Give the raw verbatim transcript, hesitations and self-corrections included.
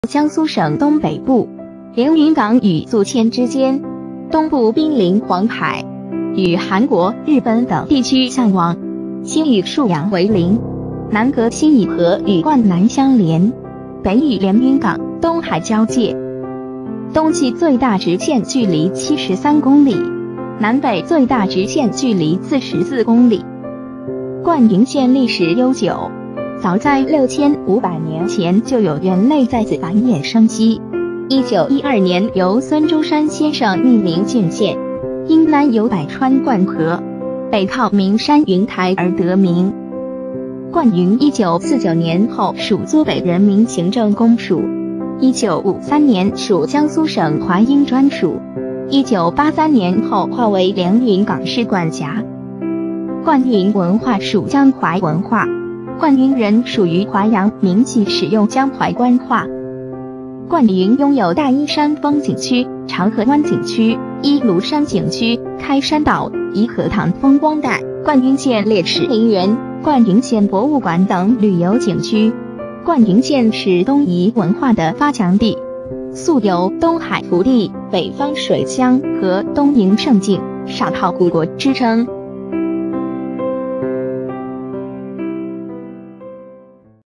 江苏省东北部，连云港与宿迁之间，东部濒临黄海，与韩国、日本等地区相望，西与沭阳为邻，南隔新义河与灌南相连，北与连云港、东海交界。东西最大直线距离七十三公里，南北最大直线距离四十四公里。灌云县历史悠久，早在六千五百年前就有人类在此繁衍生息。一九一二年由孙中山先生命名建县，因南有百川贯河，北靠名山云台而得名。灌云一九四九年后属苏北人民行政公署，一九五三年属江苏省淮阴专署，一九八三年后划为连云港市管辖。灌云文化属江淮文化，灌云人属于淮阳民系使用江淮官话。灌云拥有大依山风景区、长河湾景区、依庐山景区、开山岛、颐和堂风光带、灌云县烈士陵园、灌云县博物馆等旅游景区。灌云县是东夷文化的发祥地，素有东海福地、北方水乡和东瀛胜境、上好古国之称。